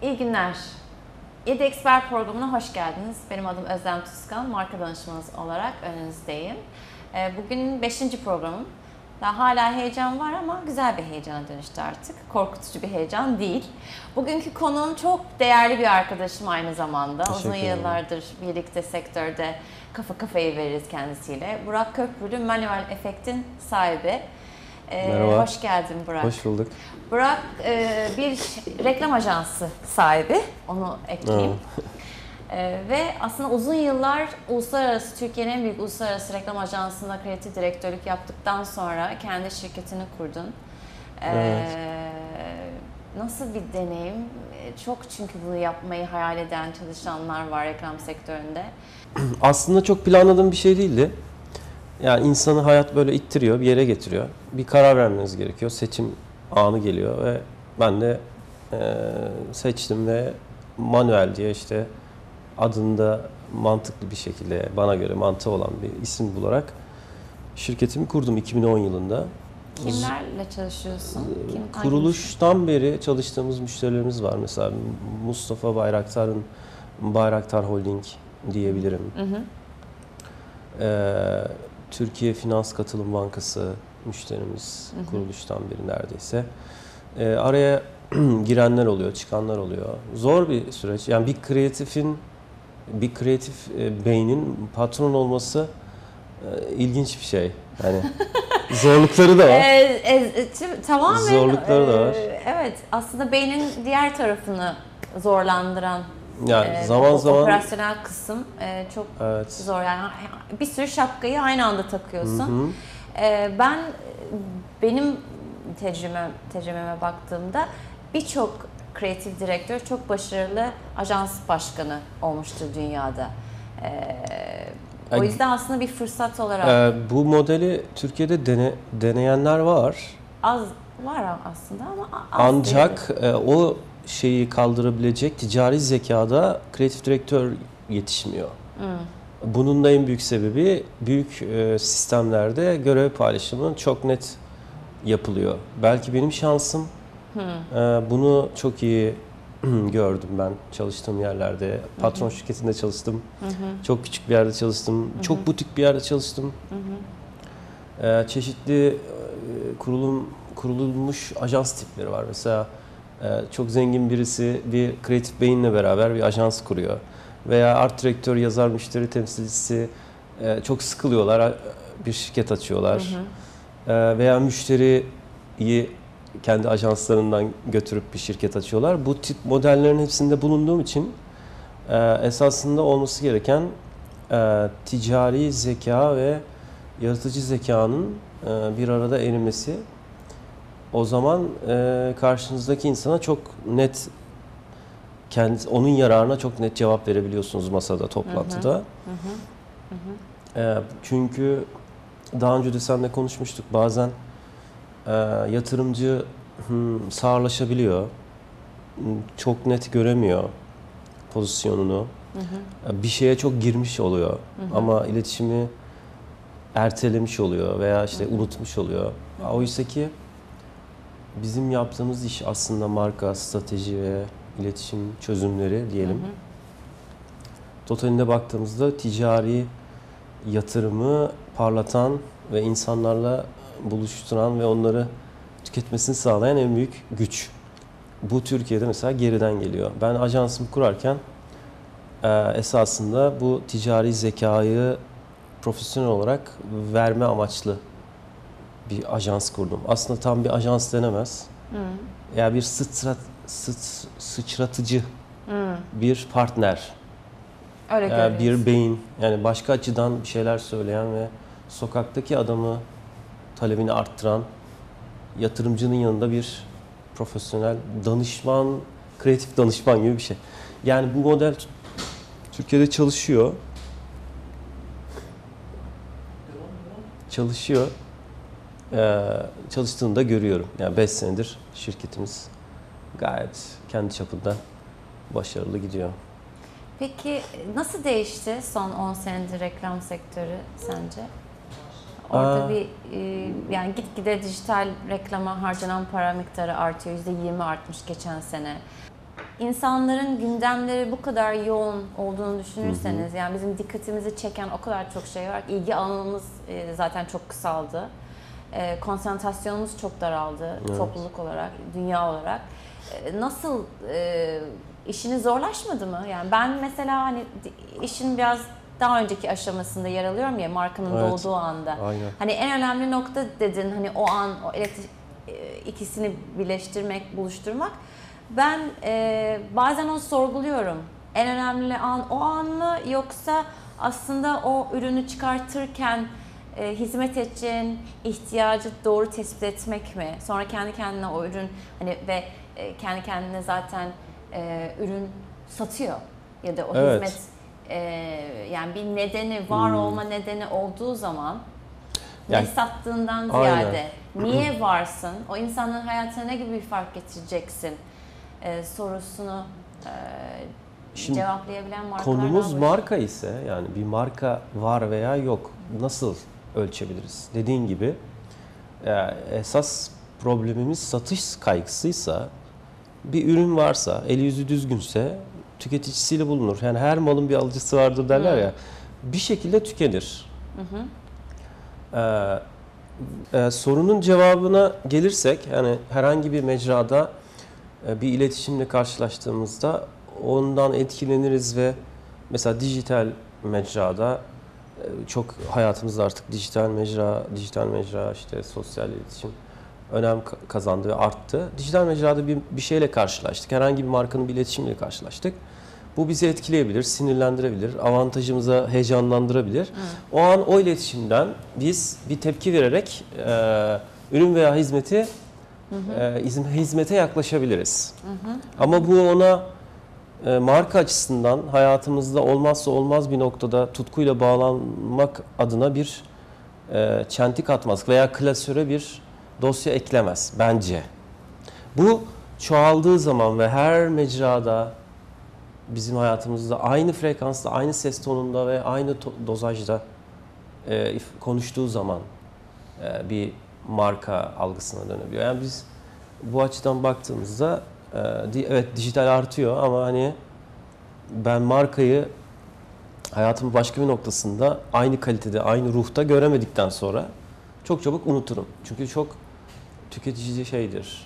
İyi günler. 7 Expert programına hoş geldiniz. Benim adım Özlem Tuzkan, marka danışmanınız olarak önünüzdeyim. Bugün 5. programım. Daha hala heyecan var ama güzel bir heyecana dönüştü artık. Korkutucu bir heyecan değil. Bugünkü konuğum çok değerli bir arkadaşım aynı zamanda. Uzun yıllardır birlikte sektörde kafa kafayı veririz kendisiyle. Burak Köprülü, Manuel Efekt'in sahibi. Merhaba. Hoş geldin Burak. Hoş bulduk. Burak bir reklam ajansı sahibi, onu ekleyeyim. Ve aslında uzun yıllar Türkiye'nin en büyük uluslararası reklam ajansında kreatif direktörlük yaptıktan sonra kendi şirketini kurdun. Evet. Nasıl bir deneyim? Çok çünkü bunu yapmayı hayal eden çalışanlar var reklam sektöründe. Aslında çok planladığım bir şey değildi. Yani insanı hayat böyle ittiriyor, bir yere getiriyor. Bir karar vermeniz gerekiyor. Seçim anı geliyor ve ben de seçtim ve Manuel diye işte adında mantıklı bir şekilde bana göre mantığı olan bir isim bularak şirketimi kurdum 2010 yılında. Kimlerle çalışıyorsun? Kuruluştan beri çalıştığımız müşterilerimiz var. Mesela Mustafa Bayraktar'ın Bayraktar Holding diyebilirim. Hı hı. Türkiye Finans Katılım Bankası müşterimiz, hı hı. kuruluştan beri neredeyse. Araya girenler oluyor, çıkanlar oluyor. Zor bir süreç. Yani bir kreatif beynin patron olması ilginç bir şey. Yani zorlukları da var. Tamamen Zorlukları da var. evet, aslında beynin diğer tarafını zorlandıran Yani zaman zaman operasyonel kısım çok evet. zor. Yani bir sürü şapkayı aynı anda takıyorsun. Hı hı. Benim tecrübeme baktığımda birçok kreatif direktör çok başarılı ajans başkanı olmuştur dünyada. O yüzden aslında bir fırsat olarak Bu modeli Türkiye'de deneyenler var. az var aslında ama az Ancak o şeyi kaldırabilecek ticari zekada kreatif direktör yetişmiyor. Bunun da en büyük sebebi büyük sistemlerde görev paylaşımı çok net yapılıyor. Belki benim şansım bunu çok iyi gördüm ben çalıştığım yerlerde. Patron şirketinde çalıştım. Çok küçük bir yerde çalıştım. Çok butik bir yerde çalıştım. Çeşitli kurulmuş ajans tipleri var. Mesela çok zengin birisi bir kreatif beyinle beraber bir ajans kuruyor. Veya art direktör, yazar, müşteri temsilcisi çok sıkılıyorlar, bir şirket açıyorlar. Veya müşteriyi kendi ajanslarından götürüp bir şirket açıyorlar. Bu tip modellerin hepsinde bulunduğum için esasında olması gereken ticari zeka ve yaratıcı zekanın bir arada erimesi. O zaman karşınızdaki insana çok net, onun yararına çok net cevap verebiliyorsunuz masada, toplantıda. Çünkü daha önce de seninle konuşmuştuk. Bazen yatırımcı sağırlaşabiliyor. Çok net göremiyor pozisyonunu. Bir şeye çok girmiş oluyor. Ama iletişimi ertelemiş oluyor veya işte unutmuş oluyor. Oysa ki bizim yaptığımız iş aslında marka, strateji ve iletişim çözümleri diyelim. Totalinde baktığımızda ticari yatırımı parlatan ve insanlarla buluşturan ve onları tüketmesini sağlayan en büyük güç. Bu Türkiye'de mesela geriden geliyor. Ben ajansımı kurarken esasında bu ticari zekayı profesyonel olarak verme amaçlı bir ajans kurdum. Aslında tam bir ajans denemez. Ya bir sıçratıcı, bir partner, öyle bir beyin. Yani başka açıdan bir şeyler söyleyen ve sokaktaki adamı talebini arttıran, yatırımcının yanında bir profesyonel danışman, kreatif danışman gibi bir şey. Yani bu model Türkiye'de çalışıyor. Çalıştığını da görüyorum. Yani 5 senedir şirketimiz gayet kendi çapında başarılı gidiyor. Peki nasıl değişti son 10 senedir reklam sektörü sence? Orada yani gitgide dijital reklama harcanan para miktarı artıyor. %20 artmış geçen sene. insanların gündemleri bu kadar yoğun olduğunu düşünürseniz, yani bizim dikkatimizi çeken o kadar çok şey var. İlgi alanımız zaten çok kısaldı. Konsantrasyonumuz çok daraldı, topluluk olarak, dünya olarak. Nasıl işini zorlaşmadı mı? Yani ben mesela hani işin biraz daha önceki aşamasında yer alıyorum ya, markanın doğduğu anda. Aynen. Hani en önemli nokta dedin, hani o an ikisini birleştirmek, buluşturmak. Ben bazen onu sorguluyorum. En önemli an o an mı, yoksa aslında o ürünü çıkartırken hizmet edeceğin ihtiyacı doğru tespit etmek mi? Sonra kendi kendine o ürün hani ve kendi kendine zaten ürün satıyor ya da o hizmet yani bir nedeni, var olma nedeni olduğu zaman yani, ne sattığından ziyade niye varsın? O insanın hayatına ne gibi bir fark getireceksin? Sorusunu cevaplayabilen markalardan konumuz marka ise, yani bir marka var veya yok, nasıl ölçebiliriz? Dediğin gibi esas problemimiz satış kaygısıysa, bir ürün varsa, eli yüzü düzgünse tüketicisiyle bulunur. Yani her malın bir alıcısı vardır derler ya, bir şekilde tükenir. Sorunun cevabına gelirsek, yani herhangi bir mecrada bir iletişimle karşılaştığımızda ondan etkileniriz ve mesela dijital mecrada çok hayatımızda artık dijital mecra işte sosyal iletişim önem kazandı ve arttı. Dijital mecrada bir şeyle karşılaştık. Herhangi bir markanın bir iletişimiyle karşılaştık. Bu bizi etkileyebilir, sinirlendirebilir, avantajımıza heyecanlandırabilir. O an o iletişimden biz bir tepki vererek ürün veya hizmete yaklaşabiliriz. Ama bu ona marka açısından hayatımızda olmazsa olmaz bir noktada tutkuyla bağlanmak adına bir çentik atmaz veya klasöre bir dosya eklemez bence. Bu çoğaldığı zaman ve her mecrada bizim hayatımızda aynı frekansta, aynı ses tonunda ve aynı dozajda konuştuğu zaman bir marka algısına dönebiliyor. Yani biz bu açıdan baktığımızda evet dijital artıyor ama hani ben markayı hayatımın başka bir noktasında aynı kalitede, aynı ruhta göremedikten sonra çok çabuk unuturum. Çünkü çok tüketici şeydir,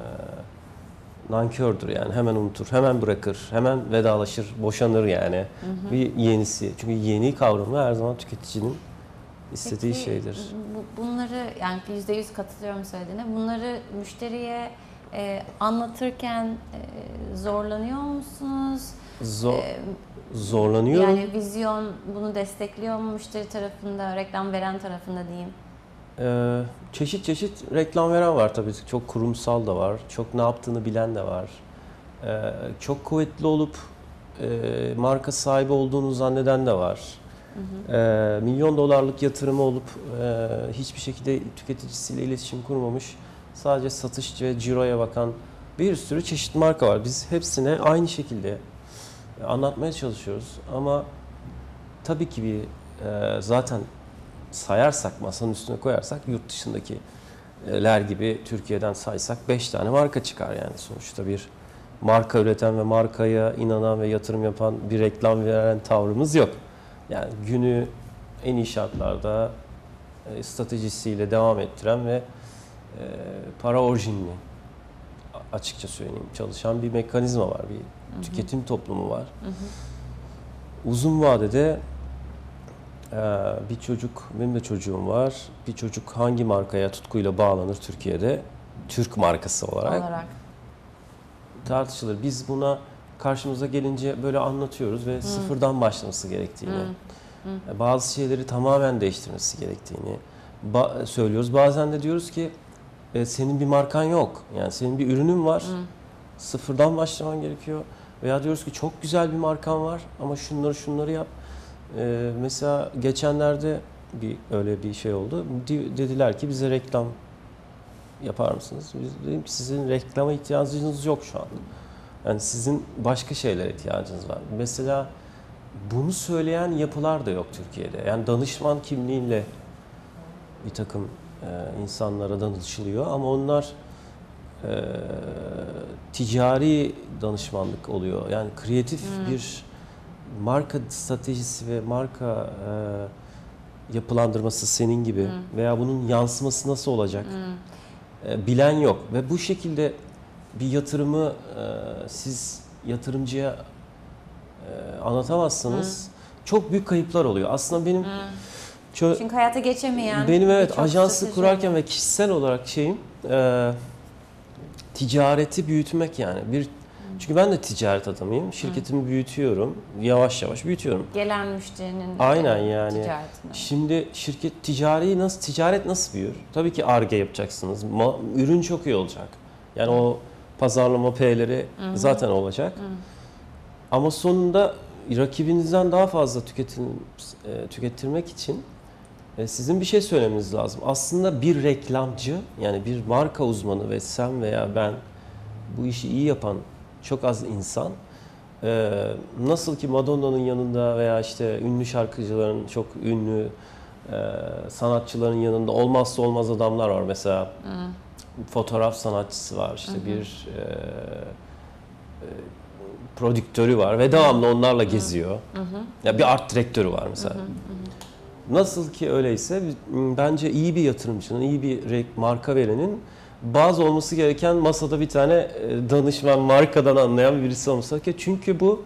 nankördür, yani hemen unutur, hemen bırakır, hemen vedalaşır, boşanır yani. Bir yenisi. Çünkü yeni kavramı her zaman tüketicinin istediği şeydir. Bunları, yani %100 katılıyorum söylediğine. Bunları müşteriye anlatırken zorlanıyor musunuz? Zorlanıyorum. Yani vizyon bunu destekliyor mu müşteri tarafında, reklam veren tarafında diyeyim? Çeşit çeşit reklam veren var tabii. Çok kurumsal da var. Çok ne yaptığını bilen de var. Çok kuvvetli olup marka sahibi olduğunu zanneden de var. Milyon dolarlık yatırımı olup hiçbir şekilde tüketicisiyle iletişim kurmamış, sadece satış ve ciroya bakan bir sürü çeşit marka var. Biz hepsine aynı şekilde anlatmaya çalışıyoruz. Ama tabii ki zaten sayarsak, masanın üstüne koyarsak, yurt dışındakiler gibi Türkiye'den saysak 5 tane marka çıkar yani. Sonuçta bir marka üreten ve markaya inanan ve yatırım yapan bir reklam veren tavrımız yok. Yani günü en iyi şartlarda stratejisiyle devam ettiren ve para orijinli, açıkça söyleyeyim, çalışan bir mekanizma var, bir tüketim toplumu var. Uzun vadede bir çocuk, benim de çocuğum var, bir çocuk hangi markaya tutkuyla bağlanır Türkiye'de? Türk markası olarak tartışılır. Biz buna karşımıza gelince böyle anlatıyoruz ve sıfırdan başlaması gerektiğini, bazı şeyleri tamamen değiştirmesi gerektiğini söylüyoruz. Bazen de diyoruz ki senin bir markan yok, yani senin bir ürünün var, sıfırdan başlaman gerekiyor. Veya diyoruz ki çok güzel bir markan var ama şunları yap. Mesela geçenlerde öyle bir şey oldu. Dediler ki bize reklam yapar mısınız? Biz dedim ki sizin reklama ihtiyacınız yok şu an. Yani sizin başka şeylere ihtiyacınız var. Mesela bunu söyleyen yapılar da yok Türkiye'de. Yani danışman kimliğiyle bir takım insanlara danışılıyor ama onlar ticari danışmanlık oluyor. Yani kreatif bir marka stratejisi ve marka yapılandırması senin gibi veya bunun yansıması nasıl olacak bilen yok. Ve bu şekilde bir yatırımı siz yatırımcıya anlatamazsanız çok büyük kayıplar oluyor. Aslında benim çünkü hayata geçemeyen benim birçok ajansı strateji kurarken oluyor. ve kişisel olarak ticareti büyütmek yani. Çünkü ben de ticaret adamıyım. Şirketimi büyütüyorum. Yavaş yavaş büyütüyorum. Gelen müşterinin Aynen yani. ticaretine. Şimdi ticaret nasıl büyür? Tabii ki Ar-Ge yapacaksınız. Ürün çok iyi olacak. Yani o pazarlama P'leri zaten olacak. Ama sonunda rakibinizden daha fazla tükettirmek için sizin bir şey söylemeniz lazım. Aslında bir reklamcı, yani bir marka uzmanı ve sen veya ben, bu işi iyi yapan çok az insan, nasıl ki Madonna'nın yanında veya işte ünlü şarkıcıların, çok ünlü sanatçıların yanında olmazsa olmaz adamlar var. Mesela fotoğraf sanatçısı var, işte bir prodüktörü var ve devamlı onlarla geziyor. Ya bir art direktörü var mesela. Nasıl ki öyleyse bence iyi bir yatırımcının, iyi bir marka verenin bazı olması gereken masada bir tane danışman, markadan anlayan birisi olması gerekiyor. Çünkü bu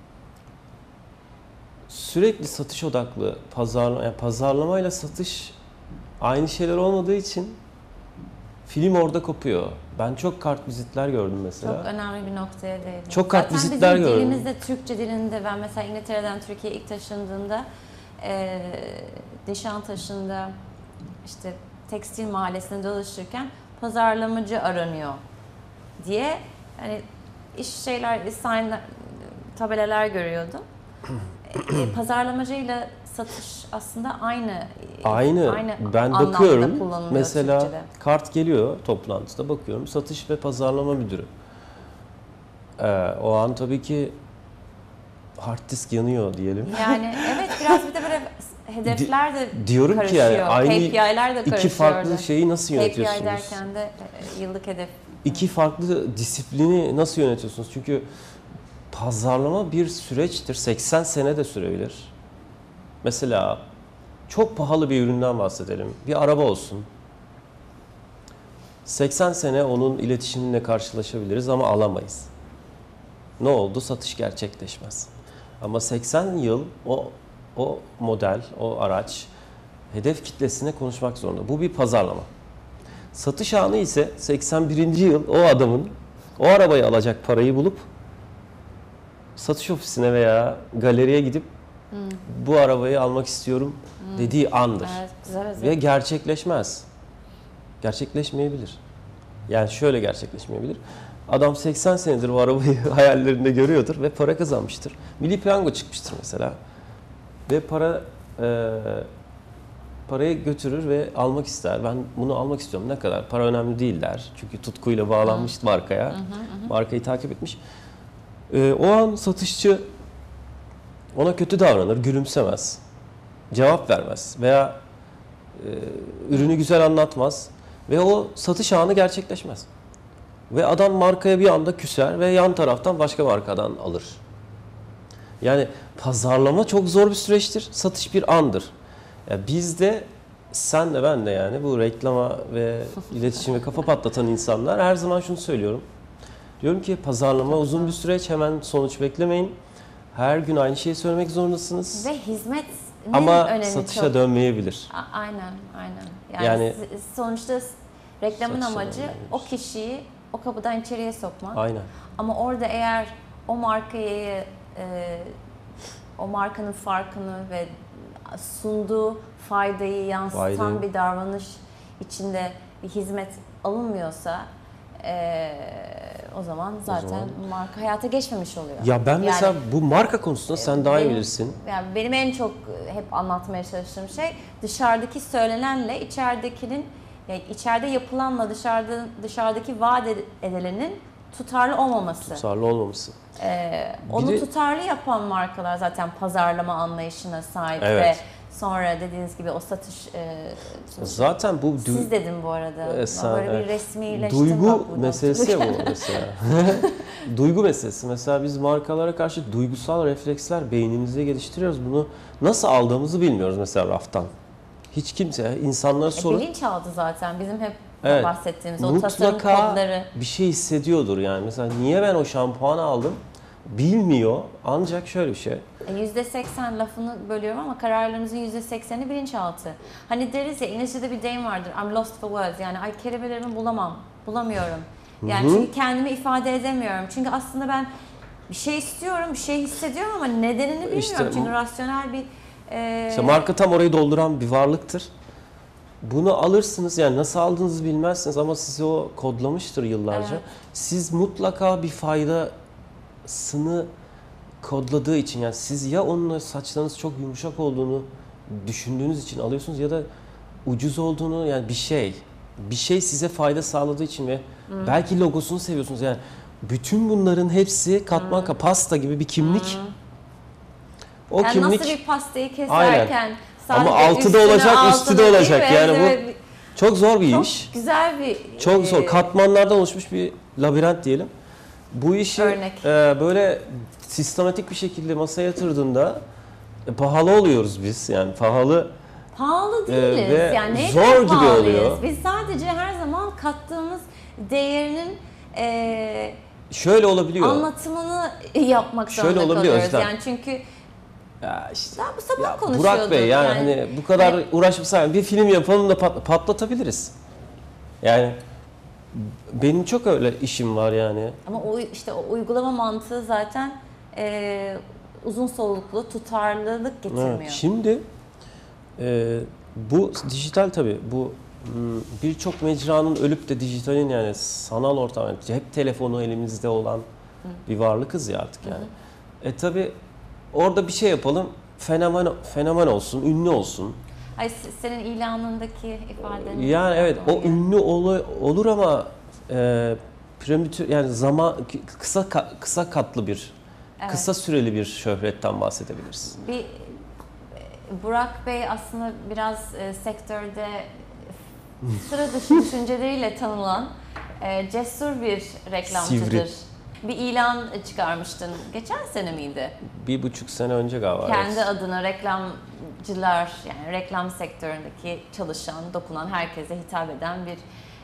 sürekli satış odaklı pazarlamayla satış aynı şeyler olmadığı için film orada kopuyor. Ben çok kartvizitler gördüm mesela. Çok önemli bir noktaya değindin. Çok kartvizitler gördüm. Zaten bizim dilimizde, Türkçe dilinde, ben mesela İngiltere'den Türkiye'ye ilk taşındığımda Nişantaşı'nda işte tekstil mahallesinde dolaşırken pazarlamacı aranıyor diye hani tabelalar görüyordum. Pazarlamacıyla satış aslında aynı ben anlamda bakıyorum kullanılıyor mesela Türkçe'de. kart geliyor toplantıda, bakıyorum satış ve pazarlama müdürü. O an tabii ki hard disk yanıyor diyelim. Yani evet, biraz bir de böyle hedefler de Diyorum karışıyor. ki yani aynı KPI'ler de iki karışıyor farklı orada. şeyi nasıl yönetiyorsunuz? KPI derken de yıllık hedef. İki farklı disiplini nasıl yönetiyorsunuz? Çünkü pazarlama bir süreçtir. 80 sene de sürebilir. Mesela çok pahalı bir üründen bahsedelim. Bir araba olsun. 80 sene onun iletişiminle karşılaşabiliriz ama alamayız. Ne oldu? Satış gerçekleşmez. Ama 80 yıl o model, o araç hedef kitlesine konuşmak zorunda. Bu bir pazarlama. Satış anı ise 81. yıl o adamın o arabayı alacak parayı bulup satış ofisine veya galeriye gidip bu arabayı almak istiyorum dediği andır. Evet, güzel Ve gerçekleşmez. Gerçekleşmeyebilir. Yani şöyle gerçekleşmeyebilir. Adam 80 senedir bu arabayı hayallerinde görüyordur ve para kazanmıştır. Milli Piyango çıkmıştır mesela. Ve parayı götürür ve almak ister. Ben bunu almak istiyorum. Ne kadar? Para önemli değil der. Çünkü tutkuyla bağlanmış markaya. Markayı takip etmiş. O an satışçı ona kötü davranır, gülümsemez. Cevap vermez veya ürünü güzel anlatmaz. Ve o satış anı gerçekleşmez. Ve adam markaya bir anda küser ve yan taraftan başka markadan alır. Yani pazarlama çok zor bir süreçtir. Satış bir andır. Ya biz de, sen de ben de, yani bu reklama ve iletişim ve kafa patlatan insanlar her zaman şunu söylüyorum. Diyorum ki pazarlama uzun bir süreç, hemen sonuç beklemeyin. Her gün aynı şeyi söylemek zorundasınız. Ve hizmet ama önemi satışa çok. dönmeyebilir. Aynen. Yani sonuçta reklamın satışa amacı dönmeyebilir. o kişiyi o kapıdan içeriye sokmak. Aynen. Ama orada eğer o markayı, o markanın farkını ve sunduğu faydayı yansıtan bir davranış içinde bir hizmet alınmıyorsa o zaman zaten marka hayata geçmemiş oluyor. Ya ben mesela Yani, bu marka konusunda sen daha iyi benim- bilirsin. Yani benim en çok hep anlatmaya çalıştığım şey dışarıdaki söylenenle içeridekinin, yani içeride yapılanla dışarıdaki vaat edilenin tutarlı olmaması. Tutarlı olmaması. Onu Bir de- tutarlı yapan markalar zaten pazarlama anlayışına sahip Evet. ve Sonra dediğiniz gibi o satış... Zaten bu siz dedim bu arada. Sen, böyle bir resmileştim. duygu meselesi ya bu mesela. Duygu meselesi. Mesela biz markalara karşı duygusal refleksler beynimizde geliştiriyoruz. Bunu nasıl aldığımızı bilmiyoruz mesela raftan. Hiç kimse, insanlara sorun. Bilinçaltı zaten bizim hep Evet, bahsettiğimiz o tasarım mutlaka kodları. bir şey hissediyordur yani. Mesela niye ben o şampuanı aldım bilmiyor. Ancak şöyle bir şey. %80 lafını bölüyorum ama kararlarımızın %80'i bilinçaltı. Hani deriz ya, İngilizce'de bir deyim vardır. I'm lost for words. Yani ay kelimelerimi bulamıyorum. Yani çünkü kendimi ifade edemiyorum. Çünkü aslında ben bir şey istiyorum, bir şey hissediyorum ama nedenini bilmiyorum. İşte, çünkü rasyonel bir... İşte marka tam orayı dolduran bir varlıktır. Bunu alırsınız, yani nasıl aldığınızı bilmezsiniz ama sizi o kodlamıştır yıllarca. Evet. Siz mutlaka bir faydasını kodladığı için, yani siz ya onunla saçlarınız çok yumuşak olduğunu düşündüğünüz için alıyorsunuz ya da ucuz olduğunu, yani bir şey size fayda sağladığı için ve belki logosunu seviyorsunuz. Yani bütün bunların hepsi katman pasta gibi bir kimlik. O yani kimlik nasıl bir pastayı keserken ama sadece altı da üstüne, olacak, üstü altına de değil olacak. mi? Yani bu Evet, çok zor bir çok iş. güzel bir... Çok zor. Katmanlardan oluşmuş bir labirent diyelim. Bu işi böyle sistematik bir şekilde masaya yatırdığında pahalı oluyoruz biz. Yani pahalı değiliz. ve Yani neyden zor gibi pahalıyız? oluyor. Biz sadece her zaman kattığımız değerinin şöyle olabiliyor. anlatımını yapmak Şöyle zorunda olabiliyor kalıyoruz. işte. Yani çünkü Ya işte, daha bu sabah ya konuşuyorduk. Burak Bey yani hani bu kadar uğraşmışsak bir film yapalım da patlatabiliriz. Yani benim çok öyle işim var yani. Ama o uygulama mantığı zaten uzun soluklu, tutarlılık getirmiyor. Evet, şimdi bu dijital tabii, bu birçok mecranın ölüp de dijitalin, yani sanal ortam, yani hep telefonu elimizde olan bir varlıkız ya artık yani. Tabii orada bir şey yapalım, fenomen olsun, ünlü olsun. Ay, senin ilanındaki ifaden. Yani evet, o ünlü olur ama prematür, yani kısa katlı bir, kısa süreli bir şöhretten bahsedebiliriz. Burak Bey aslında biraz sektörde sıra dışı düşünceleriyle tanınan cesur bir reklamcıdır. Sivri. Bir ilan çıkarmıştın. Geçen sene miydi? 1,5 sene önce galiba. Kendi evet. adına reklamcılar, yani reklam sektöründeki çalışan, dokunan herkese hitap eden bir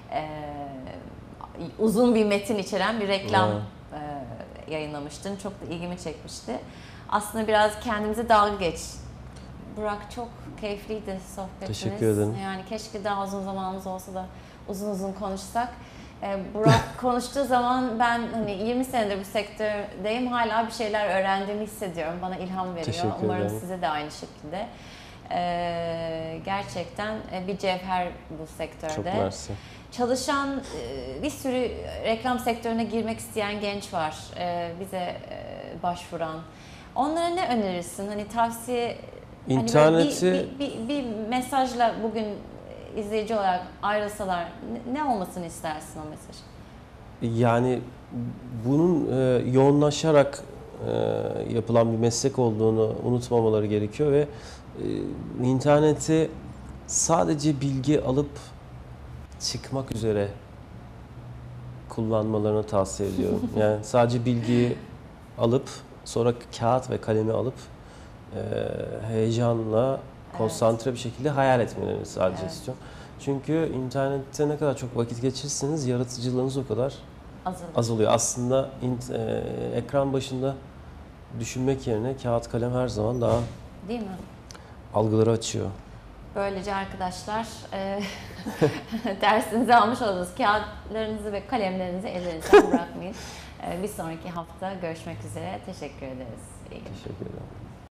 uzun bir metin içeren bir reklam yayınlamıştın. Çok da ilgimi çekmişti. Aslında biraz kendimize dalga geç. Burak, çok keyifliydi sohbetiniz. Teşekkür ederim. Yani keşke daha uzun zamanımız olsa da uzun uzun konuşsak. Burak konuştuğu zaman ben hani 20 senedir bu sektördeyim, hala bir şeyler öğrendiğimi hissediyorum. Bana ilham veriyor. Teşekkür Umarım ederim. size de aynı şekilde. Gerçekten bir cevher bu sektörde. Çok mersi. Çalışan bir sürü reklam sektörüne girmek isteyen genç var. Bize başvuran. Onlara ne önerirsin? Hani tavsiye, İnterneti... hani bir mesajla bugün izleyici olarak ayrılsalar ne olmasını istersin o mesaj? Yani bunun yoğunlaşarak yapılan bir meslek olduğunu unutmamaları gerekiyor ve interneti sadece bilgi alıp çıkmak üzere kullanmalarını tavsiye ediyorum. Yani sadece bilgiyi alıp sonra kağıt ve kalemi alıp heyecanla konsantre bir şekilde hayal etmelerini sadece istiyorum. Çünkü internette ne kadar çok vakit geçirirseniz yaratıcılığınız o kadar azalıyor. Aslında ekran başında düşünmek yerine kağıt kalem her zaman daha değil mi? Algıları açıyor. Böylece arkadaşlar dersinizi almış oldunuz. Kağıtlarınızı ve kalemlerinizi ellerinizden bırakmayın. Bir sonraki hafta görüşmek üzere. Teşekkür ederiz. Teşekkür ederim.